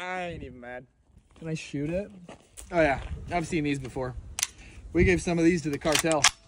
I ain't even mad. Can I shoot it? Oh yeah, I've seen these before. We gave some of these to the cartel.